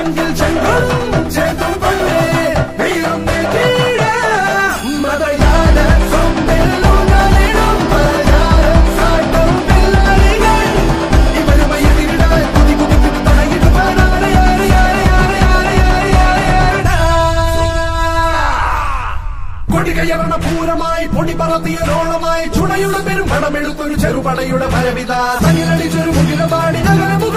ചങ്കിൽ ചെങ്കളും ചേർത്തും കൊണ്ടേ വീരം നേടിയ മതയാന സൊമ്പെല്ലുകളിടും പലയാരം സാട്ടും പിള്ളാരികൾ ഇവരുമായി എതിരിടാൻ കുതി കുതിക്കുന്നു തടയിടുവാനാണ് കൊടികയറണ പൂരമായി പൊടി പറത്തിയതോളമായി ചുണയുടെ പെരും പണമെടുത്തൊരു ചെറുപടയുടെ പരവിത തനിലടിച്ചൊരു മുകിലപാടി നഗരമു